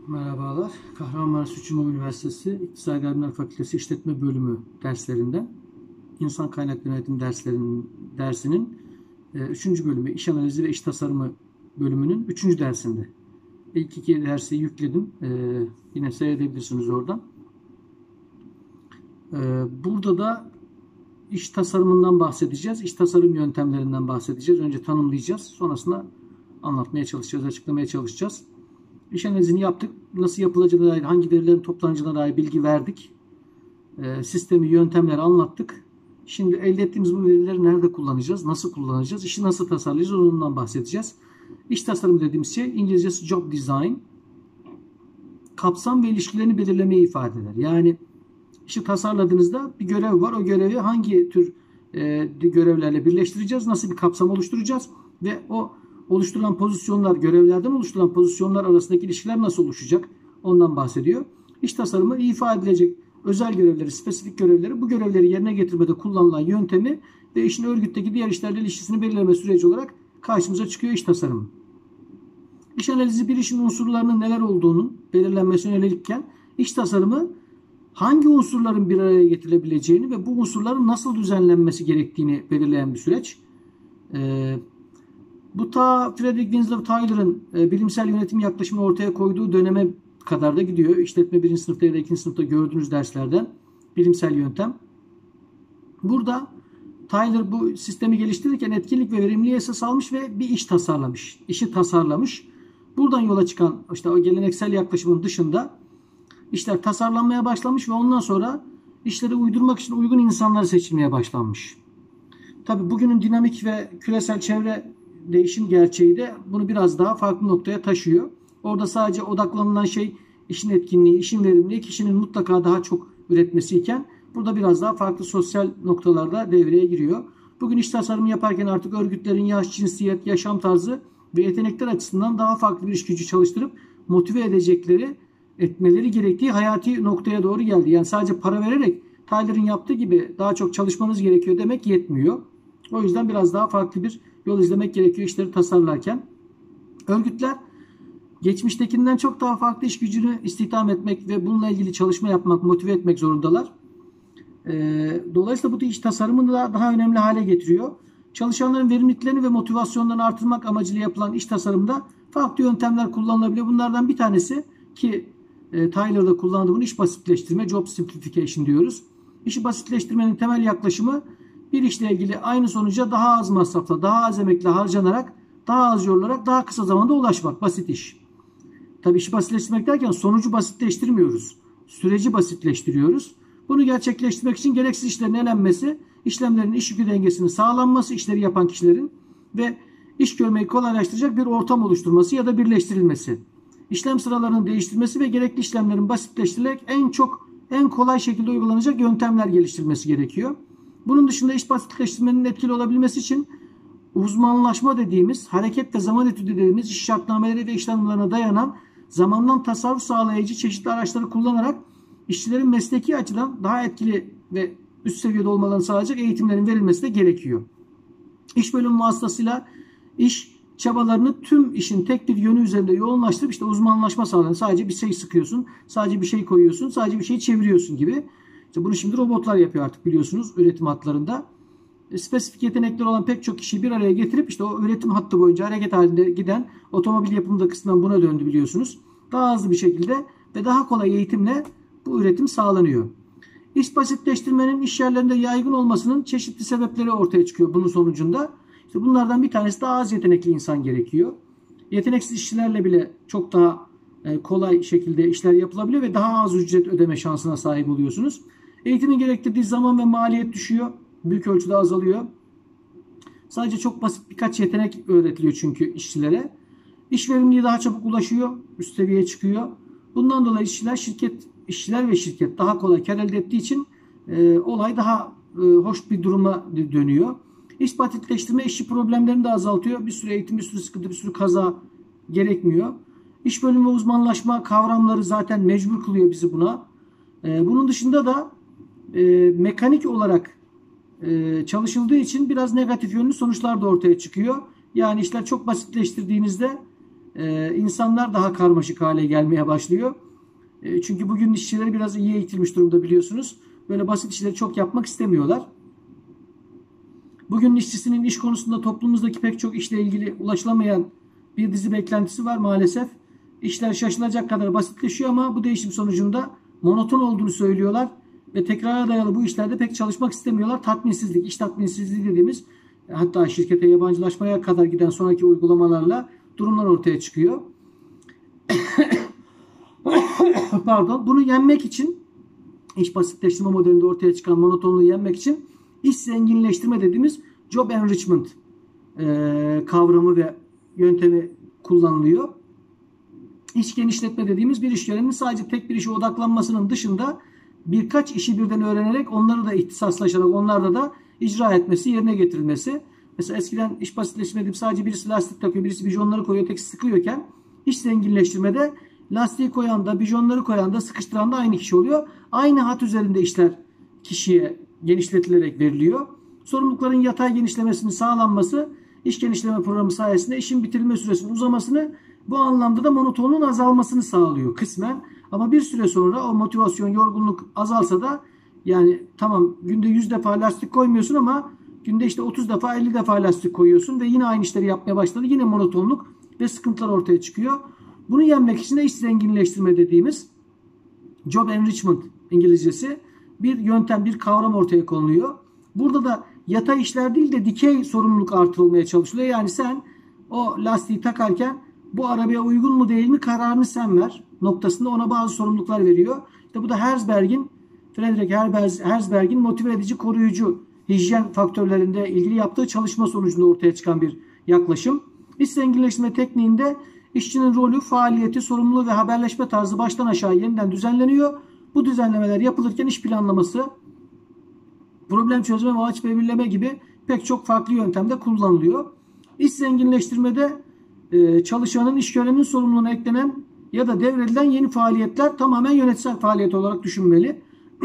Merhabalar. Kahramanmaraş Üçüncü Üniversitesi İktisadi Bilimler Fakültesi İşletme Bölümü derslerinden İnsan Kaynakları Yönetimi dersinin 3. bölümü İş Analizi ve İş Tasarımı bölümünün 3. dersinde. İlk 2 dersi yükledim. Yine seyredebilirsiniz oradan. Burada da iş tasarımından bahsedeceğiz. İş tasarım yöntemlerinden bahsedeceğiz. Önce tanımlayacağız. Sonrasında anlatmaya çalışacağız, açıklamaya çalışacağız. İş analizini yaptık. Nasıl yapılacağına dair, hangi verilerin toplanacağına dair bilgi verdik. Sistemi, yöntemleri anlattık. Şimdi elde ettiğimiz bu verileri nerede kullanacağız, nasıl kullanacağız, işi nasıl tasarlayacağız ondan bahsedeceğiz. İş tasarımı dediğimiz şey İngilizcesi job design. Kapsam ve ilişkilerini belirlemeyi ifade eder. Yani işi tasarladığınızda bir görev var. O görevi hangi tür görevlerle birleştireceğiz, nasıl bir kapsam oluşturacağız ve o oluşturulan pozisyonlar, görevlerden oluşturulan pozisyonlar arasındaki ilişkiler nasıl oluşacak? Ondan bahsediyor. İş tasarımı ifade edilecek özel görevleri, spesifik görevleri, bu görevleri yerine getirmede kullanılan yöntemi ve işin örgütteki diğer işlerle ilişkisini belirleme süreci olarak karşımıza çıkıyor iş tasarımı. İş analizi bir işin unsurlarının neler olduğunun belirlenmesine yönelikken iş tasarımı hangi unsurların bir araya getirilebileceğini ve bu unsurların nasıl düzenlenmesi gerektiğini belirleyen bir süreç. Bu ta Frederick Winslow Taylor'ın bilimsel yönetim yaklaşımını ortaya koyduğu döneme kadar da gidiyor. İşletme 1. sınıfta ya da 2. sınıfta gördüğünüz derslerden bilimsel yöntem. Burada Taylor bu sistemi geliştirirken etkinlik ve verimliliği esas almış ve bir iş tasarlamış. İşi tasarlamış. Buradan yola çıkan işte o geleneksel yaklaşımın dışında işler tasarlanmaya başlamış ve ondan sonra işleri uydurmak için uygun insanlar seçilmeye başlanmış. Tabii bugünün dinamik ve küresel çevre değişim gerçeği de bunu biraz daha farklı noktaya taşıyor. Orada sadece odaklanılan şey işin etkinliği, işin verimliliği, kişinin mutlaka daha çok üretmesiyken burada biraz daha farklı sosyal noktalarda devreye giriyor. Bugün iş tasarımı yaparken artık örgütlerin yaş, cinsiyet, yaşam tarzı ve yetenekler açısından daha farklı bir iş gücü çalıştırıp motive etmeleri gerektiği hayati noktaya doğru geldi. Yani sadece para vererek Tyler'ın yaptığı gibi daha çok çalışmanız gerekiyor demek yetmiyor. O yüzden biraz daha farklı bir yol izlemek gerekiyor işleri tasarlarken. Örgütler geçmiştekinden çok daha farklı iş gücünü istihdam etmek ve bununla ilgili çalışma yapmak, motive etmek zorundalar. Dolayısıyla bu iş tasarımını da daha önemli hale getiriyor. Çalışanların verimliliklerini ve motivasyonlarını artırmak amacıyla yapılan iş tasarımında farklı yöntemler kullanılabiliyor. Bunlardan bir tanesi ki Tyler'da kullandığı bunu iş basitleştirme, job simplification diyoruz. İşi basitleştirmenin temel yaklaşımı bir işle ilgili aynı sonuca daha az masrafla, daha az emekle harcanarak, daha az yorularak daha kısa zamanda ulaşmak. Basit iş. Tabii işi basitleştirmek derken sonucu basitleştirmiyoruz. Süreci basitleştiriyoruz. Bunu gerçekleştirmek için gereksiz işlerin elenmesi, işlemlerin iş yükü dengesinin sağlanması, işleri yapan kişilerin ve iş görmeyi kolaylaştıracak bir ortam oluşturması ya da birleştirilmesi. İşlem sıralarının değiştirilmesi ve gerekli işlemlerin basitleştirilerek en kolay şekilde uygulanacak yöntemler geliştirilmesi gerekiyor. Bunun dışında iş basitleştirmenin etkili olabilmesi için uzmanlaşma dediğimiz, hareket ve zaman etüdü dediğimiz iş şartnameleri ve iş tanımlarına dayanan zamandan tasarruf sağlayıcı çeşitli araçları kullanarak işçilerin mesleki açıdan daha etkili ve üst seviyede olmalarını sağlayacak eğitimlerin verilmesi de gerekiyor. İş bölümü vasıtasıyla iş çabalarını tüm işin tek bir yönü üzerinde yoğunlaştırıp işte uzmanlaşma sağlayan, sadece bir şey sıkıyorsun, sadece bir şey koyuyorsun, sadece bir şey çeviriyorsun gibi. İşte bunu şimdi robotlar yapıyor artık biliyorsunuz üretim hatlarında. Spesifik yetenekleri olan pek çok kişiyi bir araya getirip işte o üretim hattı boyunca hareket halinde giden otomobil yapımında kısmen buna döndü biliyorsunuz. Daha hızlı bir şekilde ve daha kolay eğitimle bu üretim sağlanıyor. İş basitleştirmenin iş yerlerinde yaygın olmasının çeşitli sebepleri ortaya çıkıyor bunun sonucunda. İşte bunlardan bir tanesi daha az yetenekli insan gerekiyor. Yeteneksiz işçilerle bile çok daha kolay şekilde işler yapılabiliyor ve daha az ücret ödeme şansına sahip oluyorsunuz. Eğitimin gerektirdiği zaman ve maliyet düşüyor. Büyük ölçüde azalıyor. Sadece çok basit birkaç yetenek öğretiliyor çünkü işçilere. İş verimliliği daha çabuk ulaşıyor. Üst seviyeye çıkıyor. Bundan dolayı işçiler ve şirket daha kolay kar elde ettiği için olay daha hoş bir duruma dönüyor. İş basitleştirme işçi problemlerini de azaltıyor. Bir sürü eğitim, bir sürü sıkıntı, bir sürü kaza gerekmiyor. İş bölümü ve uzmanlaşma kavramları zaten mecbur kılıyor bizi buna. Bunun dışında da mekanik olarak çalışıldığı için biraz negatif yönlü sonuçlar da ortaya çıkıyor. Yani işler çok basitleştirdiğinizde insanlar daha karmaşık hale gelmeye başlıyor. Çünkü bugün işçileri biraz iyiye itilmiş durumda biliyorsunuz. Böyle basit işleri çok yapmak istemiyorlar. Bugün işçisinin iş konusunda toplumumuzdaki pek çok işle ilgili ulaşılamayan bir dizi beklentisi var maalesef. İşler şaşılacak kadar basitleşiyor ama bu değişim sonucunda monoton olduğunu söylüyorlar. Ve tekrara dayalı bu işlerde pek çalışmak istemiyorlar. Tatminsizlik, iş tatminsizliği dediğimiz, hatta şirkete yabancılaşmaya kadar giden sonraki uygulamalarla durumlar ortaya çıkıyor. Pardon. Bunu yenmek için, iş basitleştirme modelinde ortaya çıkan monotonluğu yenmek için iş zenginleştirme dediğimiz job enrichment kavramı ve yöntemi kullanılıyor. İş genişletme dediğimiz bir işverenin sadece tek bir işe odaklanmasının dışında birkaç işi birden öğrenerek onları da ihtisaslaşarak onlarda da icra etmesi, yerine getirilmesi. Mesela eskiden iş basitleştirme deyip sadece birisi lastik takıyor, birisi bijonları koyuyor, tek sıkıyorken iş zenginleştirmede lastiği koyan da, bijonları koyan da, sıkıştıran da aynı kişi oluyor. Aynı hat üzerinde işler kişiye genişletilerek veriliyor. Sorumlulukların yatay genişlemesinin sağlanması, iş genişleme programı sayesinde işin bitirilme süresinin uzamasını, bu anlamda da monotonluğun azalmasını sağlıyor kısmen. Ama bir süre sonra o motivasyon, yorgunluk azalsa da, yani tamam günde 100 defa lastik koymuyorsun ama günde işte 30 defa 50 defa lastik koyuyorsun ve yine aynı işleri yapmaya başladı. Yine monotonluk ve sıkıntılar ortaya çıkıyor. Bunu yenmek için de iş zenginleştirme dediğimiz job enrichment İngilizcesi bir yöntem, bir kavram ortaya konuluyor. Burada da yatay işler değil de dikey sorumluluk artırılmaya çalışılıyor. Yani sen o lastiği takarken bu arabaya uygun mu değil mi kararını sen ver noktasında ona bazı sorumluluklar veriyor. İşte bu da Frederick Herzberg'in motive edici, koruyucu hijyen faktörlerinde ilgili yaptığı çalışma sonucunda ortaya çıkan bir yaklaşım. İş zenginleştirme tekniğinde işçinin rolü, faaliyeti, sorumluluğu ve haberleşme tarzı baştan aşağı yeniden düzenleniyor. Bu düzenlemeler yapılırken iş planlaması, problem çözme ve amaç belirleme gibi pek çok farklı yöntemde kullanılıyor. İş zenginleştirmede çalışanın, işverenin sorumluluğuna eklenen ya da devredilen yeni faaliyetler tamamen yönetsel faaliyet olarak düşünmeli.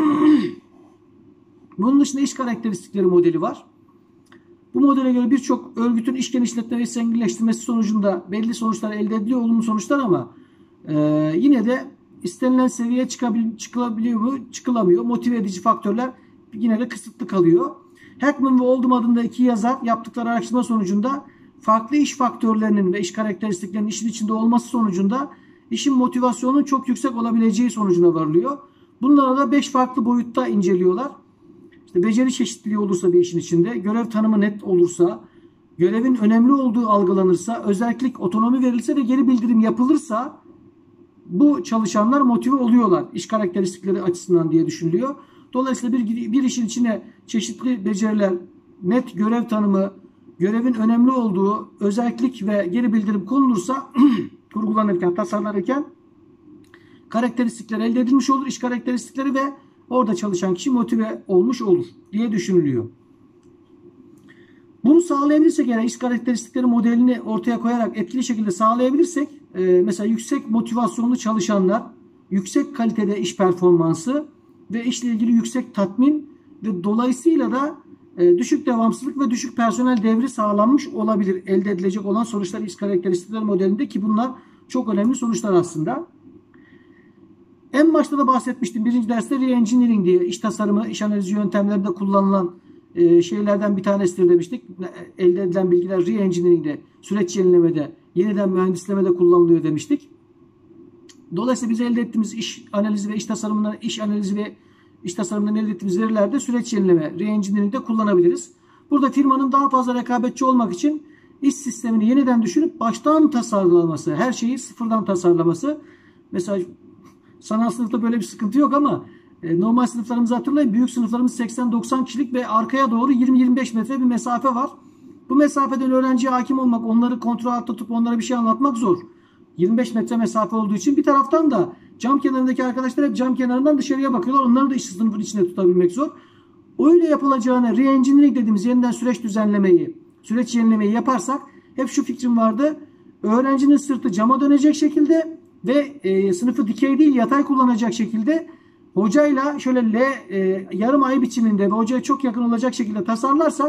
Bunun dışında iş karakteristikleri modeli var. Bu modele göre birçok örgütün iş genişletme ve zenginleştirmesi sonucunda belli sonuçlar elde ediliyor, olumlu sonuçlar, ama yine de istenilen seviyeye çıkılabiliyor mu? Çıkılamıyor. Motive edici faktörler yine de kısıtlı kalıyor. Hackman ve Oldham adında iki yazar yaptıkları araştırma sonucunda farklı iş faktörlerinin ve iş karakteristiklerinin işin içinde olması sonucunda işin motivasyonunun çok yüksek olabileceği sonucuna varılıyor. Bunları da 5 farklı boyutta inceliyorlar. İşte beceri çeşitliliği olursa bir işin içinde, görev tanımı net olursa, görevin önemli olduğu algılanırsa, özellik, otonomi verilse ve geri bildirim yapılırsa bu çalışanlar motive oluyorlar iş karakteristikleri açısından diye düşünülüyor. Dolayısıyla bir işin içine çeşitli beceriler, net görev tanımı, görevin önemli olduğu, özellik ve geri bildirim konulursa kurgulanırken, tasarlanırken karakteristikler elde edilmiş olur, iş karakteristikleri, ve orada çalışan kişi motive olmuş olur diye düşünülüyor. Bunu sağlayabilirsek, yani iş karakteristikleri modelini ortaya koyarak etkili şekilde sağlayabilirsek, mesela yüksek motivasyonlu çalışanlar, yüksek kalitede iş performansı ve işle ilgili yüksek tatmin ve dolayısıyla da düşük devamsızlık ve düşük personel devri sağlanmış olabilir. Elde edilecek olan sonuçlar iş karakteristikleri modelinde, ki bunlar çok önemli sonuçlar aslında. En başta da bahsetmiştim. Birinci derste re-engineering diye iş tasarımı, iş analizi yöntemlerinde kullanılan şeylerden bir tanesidir demiştik. Elde edilen bilgiler re-engineering'de, süreç yenilemede, yeniden mühendislemede kullanılıyor demiştik. Dolayısıyla biz elde ettiğimiz iş analizi ve iş tasarımından elde ettiğimiz verilerde süreç yenileme, re-engineering'de kullanabiliriz. Burada firmanın daha fazla rekabetçi olmak için iş sistemini yeniden düşünüp baştan tasarlaması, her şeyi sıfırdan tasarlaması. Mesela sanal sınıfta böyle bir sıkıntı yok ama normal sınıflarımızı hatırlayın. Büyük sınıflarımız 80-90 kişilik ve arkaya doğru 20-25 metre bir mesafe var. Bu mesafeden öğrenciye hakim olmak, onları kontrol altında tutup onlara bir şey anlatmak zor. 25 metre mesafe olduğu için bir taraftan da cam kenarındaki arkadaşlar hep cam kenarından dışarıya bakıyorlar. Onları da iş sınıfın içinde tutabilmek zor. Öyle yapılacağına re-engineering dediğimiz yeniden süreç düzenlemeyi, süreç yenilemeyi yaparsak, hep şu fikrim vardı. Öğrencinin sırtı cama dönecek şekilde ve sınıfı dikey değil yatay kullanacak şekilde hocayla şöyle yarım ay biçiminde ve hocaya çok yakın olacak şekilde tasarlarsak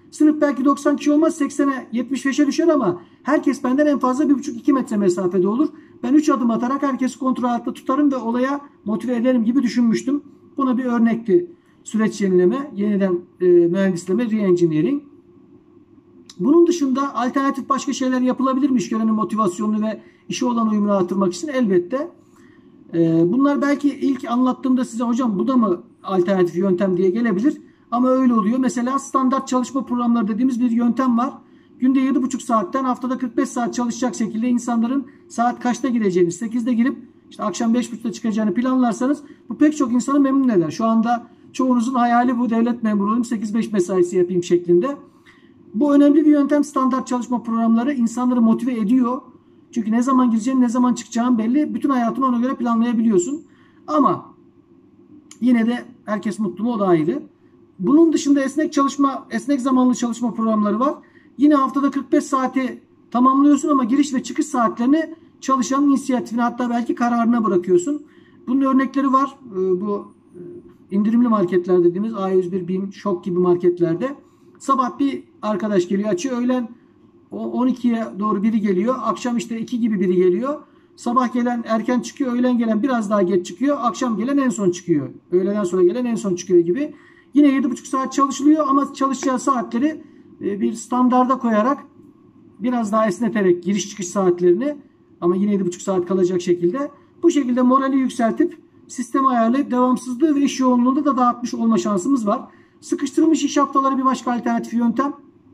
Sınıf belki 90 kişi olmaz, 80'e 75'e düşer ama herkes benden en fazla 1,5-2 metre mesafede olur. Ben 3 adım atarak herkesi kontrol altında tutarım ve olaya motive ederim gibi düşünmüştüm. Buna bir örnekti süreç yenileme, yeniden mühendisleme, re-engineering. Bunun dışında alternatif başka şeyler yapılabilir mi işverenin motivasyonunu ve işe olan uyumunu artırmak için? Elbette. Bunlar belki ilk anlattığımda size hocam bu da mı alternatif yöntem diye gelebilir. Ama öyle oluyor. Mesela standart çalışma programları dediğimiz bir yöntem var. Günde 7,5 saatten haftada 45 saat çalışacak şekilde insanların saat kaçta gireceğini, 8'de girip işte akşam 5.30'da çıkacağını planlarsanız bu pek çok insanı memnun eder. Şu anda çoğunuzun hayali bu, devlet memuru olayım 8-5 mesaisi yapayım şeklinde. Bu önemli bir yöntem. Standart çalışma programları insanları motive ediyor. Çünkü ne zaman gireceğin, ne zaman çıkacağın belli. Bütün hayatını ona göre planlayabiliyorsun. Ama yine de herkes mutlu mu, o da ayrı. Bunun dışında esnek zamanlı çalışma programları var. Yine haftada 45 saati tamamlıyorsun ama giriş ve çıkış saatlerini çalışanın inisiyatifine, hatta belki kararına bırakıyorsun. Bunun örnekleri var. Bu indirimli marketler dediğimiz A101, BİM, Şok gibi marketlerde. Sabah bir arkadaş geliyor, açıyor. Öğlen 12'ye doğru biri geliyor. Akşam işte 2 gibi biri geliyor. Sabah gelen erken çıkıyor. Öğlen gelen biraz daha geç çıkıyor. Akşam gelen en son çıkıyor. Öğleden sonra gelen en son çıkıyor gibi. Yine 7,5 saat çalışılıyor ama çalışacağı saatleri bir standarda koyarak biraz daha esneterek giriş çıkış saatlerini, ama yine 7,5 saat kalacak şekilde, bu şekilde morali yükseltip sistemi ayarlayıp devamsızlığı ve iş yoğunluğunu da dağıtmış olma şansımız var. Sıkıştırılmış iş haftaları bir başka alternatif yöntem.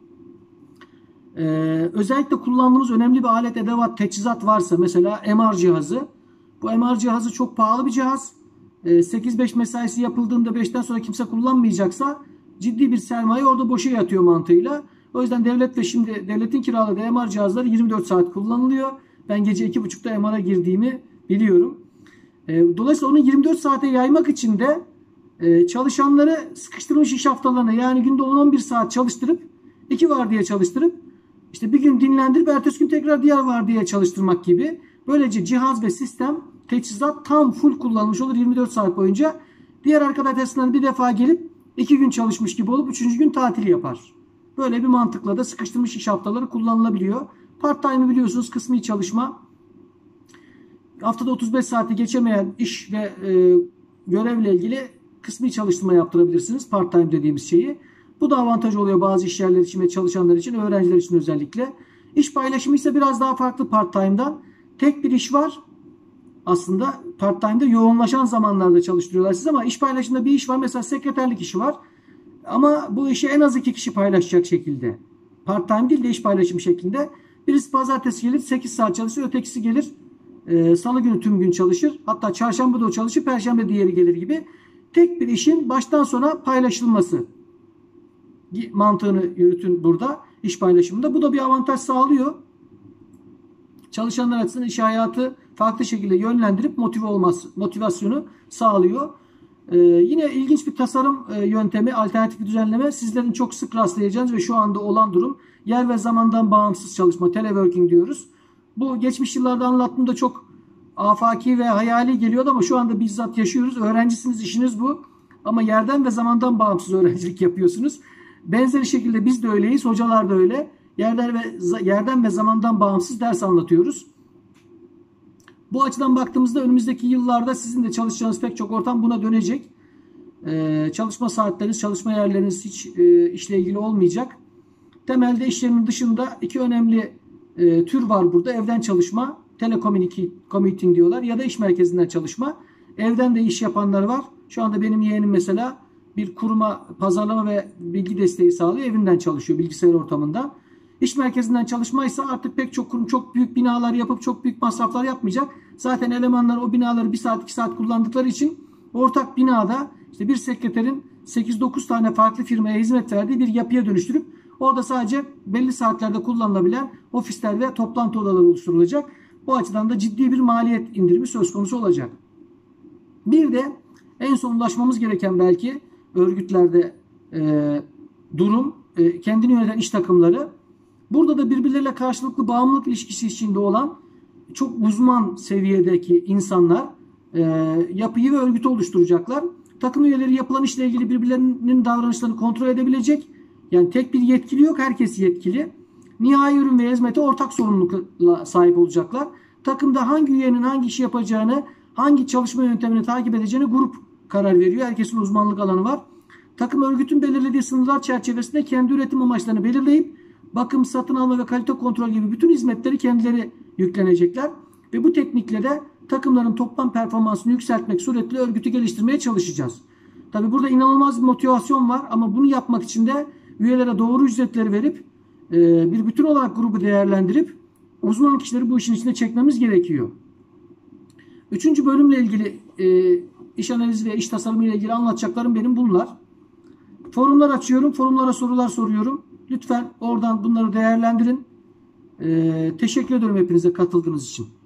Özellikle kullandığımız önemli bir alet, edevat, teçhizat varsa, mesela MR cihazı. Bu MR cihazı çok pahalı bir cihaz. 8-5 mesaisi yapıldığında 5'ten sonra kimse kullanmayacaksa ciddi bir sermaye orada boşa yatıyor mantığıyla. O yüzden devletin kiraladığı MR cihazları 24 saat kullanılıyor. Ben gece 2.30'da MR'a girdiğimi biliyorum. Dolayısıyla onu 24 saate yaymak için de çalışanları sıkıştırılmış iş haftalarına, yani günde 10-11 saat çalıştırıp 2 vardiya çalıştırıp işte bir gün dinlendirip ertesi gün tekrar diğer vardiyaya çalıştırmak gibi. Böylece cihaz ve sistem, teçhizat tam full kullanılmış olur 24 saat boyunca. Diğer arkadaşlarından bir defa gelip 2 gün çalışmış gibi olup 3. gün tatil yapar. Böyle bir mantıkla da sıkıştırmış iş haftaları kullanılabiliyor. Part time'ı biliyorsunuz, kısmi çalışma. Haftada 35 saati geçemeyen iş ve görevle ilgili kısmi çalıştırma yaptırabilirsiniz. Part time dediğimiz şeyi. Bu da avantaj oluyor bazı iş yerleri için ve çalışanlar için, öğrenciler için özellikle. İş paylaşımı ise biraz daha farklı part time'dan. Tek bir iş var. Aslında part time'da yoğunlaşan zamanlarda çalıştırıyorlar siz, ama iş paylaşımında bir iş var. Mesela sekreterlik işi var. Ama bu işi en az 2 kişi paylaşacak şekilde. Part time değil de iş paylaşımı şeklinde. Birisi pazartesi gelir 8 saat çalışır. Ötekisi gelir salı günü tüm gün çalışır. Hatta çarşamba da o çalışır. Perşembe diğeri gelir gibi. Tek bir işin baştan sona paylaşılması mantığını yürütün burada iş paylaşımında. Bu da bir avantaj sağlıyor. Çalışanlar açısından iş hayatı farklı şekilde yönlendirip motivasyonu sağlıyor. Yine ilginç bir tasarım yöntemi, alternatif bir düzenleme. Sizlerin çok sık rastlayacağınız ve şu anda olan durum yer ve zamandan bağımsız çalışma, teleworking diyoruz. Bu geçmiş yıllarda anlattığımda çok afaki ve hayali geliyordu ama şu anda bizzat yaşıyoruz. Öğrencisiniz, işiniz bu. Ama yerden ve zamandan bağımsız öğrencilik yapıyorsunuz. Benzeri şekilde biz de öyleyiz, hocalar da öyle. Yerden ve zamandan bağımsız ders anlatıyoruz. Bu açıdan baktığımızda önümüzdeki yıllarda sizin de çalışacağınız pek çok ortam buna dönecek. Çalışma saatleriniz, çalışma yerleriniz hiç işle ilgili olmayacak. Temelde iş yerinin dışında 2 önemli tür var burada. Evden çalışma, telecommuting diyorlar, ya da iş merkezinden çalışma. Evden de iş yapanlar var. Şu anda benim yeğenim mesela bir kuruma pazarlama ve bilgi desteği sağlıyor. Evinden çalışıyor, bilgisayar ortamında. İş merkezinden çalışmaysa artık pek çok kurum çok büyük binalar yapıp çok büyük masraflar yapmayacak. Zaten elemanlar o binaları 1 saat 2 saat kullandıkları için ortak binada işte bir sekreterin 8-9 tane farklı firmaya hizmet verdiği bir yapıya dönüştürüp orada sadece belli saatlerde kullanılabilen ofisler ve toplantı odaları oluşturulacak. Bu açıdan da ciddi bir maliyet indirimi söz konusu olacak. Bir de en son ulaşmamız gereken belki örgütlerde durum, kendini yöneten iş takımları. Burada da birbirleriyle karşılıklı bağımlılık ilişkisi içinde olan çok uzman seviyedeki insanlar yapıyı ve örgütü oluşturacaklar. Takım üyeleri yapılan işle ilgili birbirlerinin davranışlarını kontrol edebilecek, Yani tek bir yetkili yok. Herkes yetkili. Nihai ürün ve hizmete ortak sorumlulukla sahip olacaklar. Takımda hangi üyenin hangi işi yapacağını, hangi çalışma yöntemini takip edeceğini grup karar veriyor. Herkesin uzmanlık alanı var. Takım örgütün belirlediği sınırlar çerçevesinde kendi üretim amaçlarını belirleyip bakım, satın alma ve kalite kontrol gibi bütün hizmetleri kendileri yüklenecekler. Ve bu teknikle de takımların toplam performansını yükseltmek suretiyle örgütü geliştirmeye çalışacağız. Tabi burada inanılmaz bir motivasyon var ama bunu yapmak için de üyelere doğru ücretleri verip bir bütün olarak grubu değerlendirip uzman kişileri bu işin içine çekmemiz gerekiyor. Üçüncü bölümle ilgili iş analizi ve iş tasarımı ile ilgili anlatacaklarım benim bunlar. Forumlar açıyorum. Forumlara sorular soruyorum. Lütfen oradan bunları değerlendirin. Teşekkür ederim hepinize katıldığınız için.